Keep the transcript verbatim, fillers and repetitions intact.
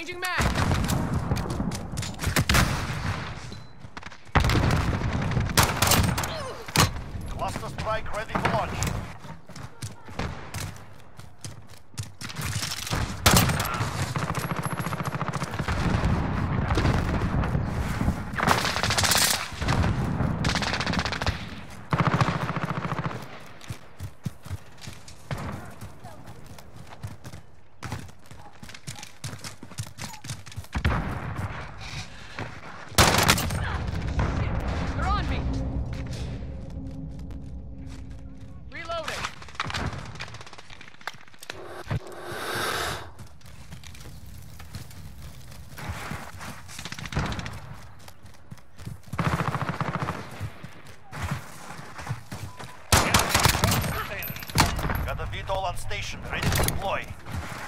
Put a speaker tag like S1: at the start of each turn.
S1: Changing mag!
S2: Cluster strike ready for launch.
S1: They're on me! Reloading!
S2: Got a V TOL on station, ready to deploy.